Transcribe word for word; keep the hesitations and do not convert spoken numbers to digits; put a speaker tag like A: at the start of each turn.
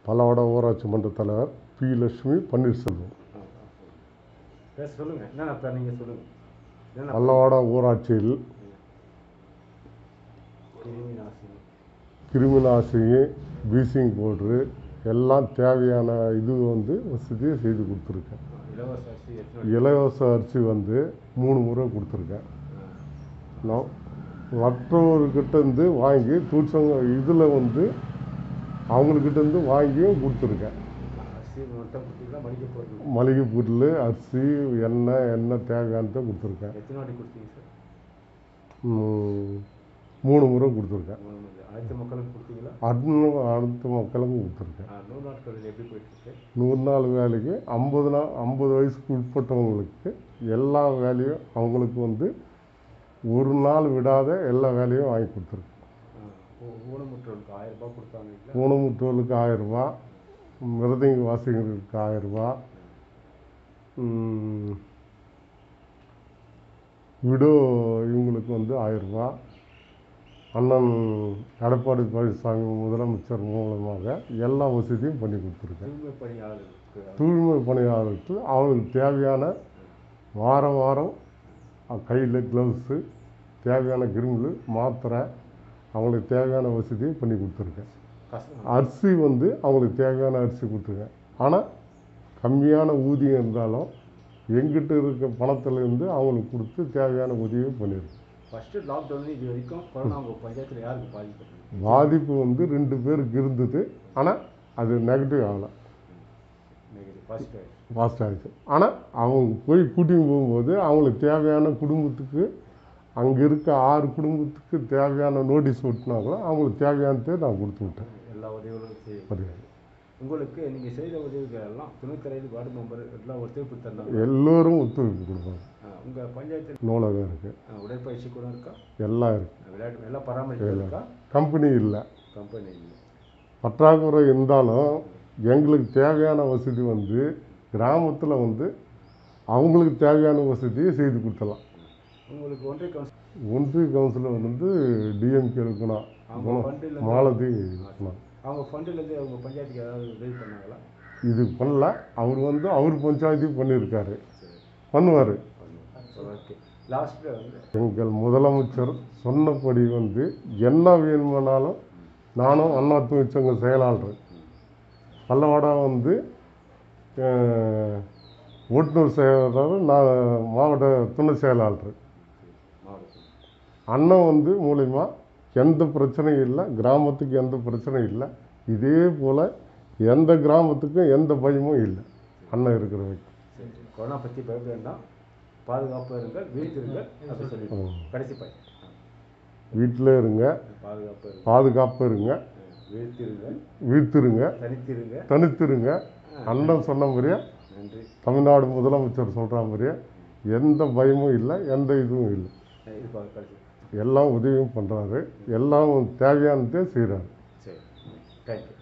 A: பல்லவாடா ஊராட்சி மன்ற தலைவர் பி லட்சுமி பன்னீர்செல்வம்.
B: சொல்லுங்க, என்ன நீங்கள் சொல்லுங்கள்.
A: பல்லவாடா ஊராட்சியில் கிருமி நாசினி, ப்ளீச்சிங் பவுட்ரு எல்லாம் தேவையான இது வந்து வசதியை செய்து கொடுத்துருக்கேன். இலவச அரிசி வந்து மூணு முறை கொடுத்துருக்கேன். நான் மற்றவர்கிட்டேருந்து வாங்கி தூச்சங்க இதில் வந்து அவங்கக்கிட்டேருந்து வாங்கியும் கொடுத்துருக்கேன். மளிகை பொருள், அரிசி, எண்ணெய் எண்ணெய் தேவையானதை கொடுத்துருக்கேன். மூணு முறை கொடுத்துருக்கேன்.
B: அனைத்து மக்களுக்கும் கொடுத்தீங்களா?
A: இன்னும் அனைத்து மக்களுக்கும் கொடுத்துருக்கேன்.
B: நூறு நாட்கள் எப்படி போயிட்டுருக்கு?
A: நூறு நாள் வேலைக்கு ஐம்பது நாள் ஐம்பது வயசுக்கு உட்பட்டவங்களுக்கு எல்லா வேலையும் அவங்களுக்கு வந்து ஒரு நாள் விடாத எல்லா வேலையும் வாங்கி கொடுத்துருக்கேன்.
B: ஊனமுற்றோருக்கு ஆயிரம் ரூபாய் கொடுத்தாங்க.
A: ஊனமுற்றோருக்கு ஆயிரம் ரூபா, மிருதங்க வாசிகர்களுக்கு ஆயிரம் ரூபா, விடோ இவங்களுக்கு வந்து ஆயிரம் ரூபா, அண்ணன் எடப்பாடி பழனிசாமி முதலமைச்சர் மூலமாக எல்லா வசதியும் பண்ணி கொடுத்துருக்கேன். தூய்மை பணியாளருக்கு அவங்களுக்கு தேவையான வாரம் வாரம் கையில் க்ளவுஸு, தேவையான கிருமிகள், மாத்திரை, அவங்களுக்கு தேவையான வசதியை பண்ணி கொடுத்துருக்கேன். அரிசி வந்து அவங்களுக்கு தேவையான அரிசி கொடுத்துருக்கேன். ஆனால் கம்மியான ஊதியம் இருந்தாலும் எங்கிட்ட இருக்க பணத்திலேருந்து அவங்களுக்கு கொடுத்து தேவையான உதவியை பண்ணியிருக்கேன்.
B: ஃபஸ்ட்டு லாக்டவுன் இது வரைக்கும் கொரோனா உங்கள் பஞ்சாயத்தில் யாருக்கு பாதிப்பு?
A: பாதிப்பு வந்து ரெண்டு பேருக்கு இருந்தது. ஆனால் அது நெகட்டிவ் ஆகலை, பாசிட்டிவ் ஆகிடுச்சு. ஆனால் அவங்க போய் கூட்டின்னு போகும்போது அவங்களுக்கு தேவையான குடும்பத்துக்கு அங்கே இருக்க ஆறு குடும்பத்துக்கு தேவையான நோட்டீஸ் விட்டுனாங்களோ அவங்களுக்கு தேவையானதே நான் கொடுத்து விட்டேன்.
B: எல்லா உதவிகளும் செய்ய உங்களுக்கு நீங்கள் செய்த உதவிகள் எல்லாம் துணைத்தலைவர் வார்டு மெம்பர் எல்லாம் ஒத்துழைப்பு தந்தாங்க.
A: எல்லோரும் ஒத்துழைப்பு கொடுப்பாங்க.
B: உங்கள் பஞ்சாயத்து
A: நூலகம் இருக்குது,
B: உடற்பயிற்சி கூட இருக்கா?
A: எல்லாம் இருக்குது.
B: விளையாட்டு எல்லாம் பராமரிப்பு இருக்கா?
A: கம்பெனி இல்லை,
B: கம்பெனி இல்லை.
A: பற்றாக்குறை இருந்தாலும் எங்களுக்கு தேவையான வசதி வந்து கிராமத்தில் வந்து அவங்களுக்கு தேவையான வசதியை செய்து கொடுத்தலாம்.
B: உங்களுக்கு ஒன்றிய கவுன்சில்
A: ஒன்றிய கவுன்சிலர் வந்து டிஎம்கே இருக்கணும், மாலதி இருக்கணும்.
B: அவங்க ஃபண்டிலேருந்து அவங்க பஞ்சாயத்துக்கு ஏதாவது உதவி பண்ணாங்களா?
A: இது பண்ணல. அவர் வந்து அவர் பஞ்சாயத்துக்கு பண்ணியிருக்காரு, பண்ணுவார்.
B: ஓகே. லாஸ்ட்டில் வந்து
A: எங்கள் முதலமைச்சர் சொன்னபடி வந்து என்ன வேணுமானாலும் நானும் அண்ணா தொழிற்சங்க செயலாளர், பல்லவாடா வந்து ஓட்டுநர் செயலாளர், நான் மாவட்ட துணை செயலாளர். அண்ணன் வந்து மூலிமா எந்த பிரச்சனையும் இல்லை, கிராமத்துக்கு எந்த பிரச்சனையும் இல்லை. இதே போல் எந்த கிராமத்துக்கும் எந்த பயமும் இல்லை அண்ணன் இருக்கிற வரைக்கும்.
B: கொரோனா பற்றி பயப்பட வேண்டாம், பாதுகாப்பாக இருங்க, வீட்டில் அப்படி சொல்லி கடைசி பையன்
A: வீட்டில் இருங்க,
B: பாதுகாப்பாக
A: பாதுகாப்பாக இருங்க,
B: வீழ்த்திருங்க,
A: வீழ்த்திருங்க,
B: தனித்திருங்க,
A: தனித்திருங்க. அண்ணன் சொன்ன மாதிரியே
B: நன்றி.
A: தமிழ்நாடு முதலமைச்சர் சொல்கிற மாதிரியே எந்த பயமும் இல்லை, எந்த இதுவும் இல்லை. எல்லாம் உதவியும் பண்ணுறாரு, எல்லாம் தேவையானதே செய்கிறாரு.
B: சரி, தேங்க்யூ.